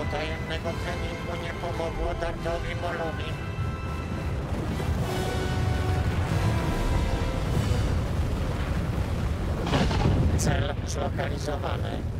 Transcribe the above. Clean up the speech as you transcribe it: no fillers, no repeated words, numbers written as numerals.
tajemnego treningu nie pomogło Dardowi Molowi. Cel zlokalizowany.